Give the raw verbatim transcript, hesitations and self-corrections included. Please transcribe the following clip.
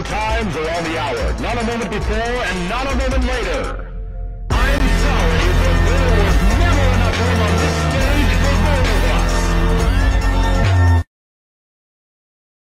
times or on the hour. Not a moment before and not a moment later.